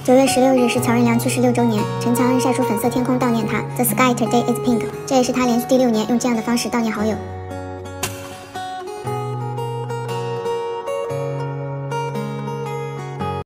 9月16日是乔任梁去世6周年，陈乔恩晒出粉色天空悼念他 ，The sky today is pink， 这也是他连续第6年用这样的方式悼念好友。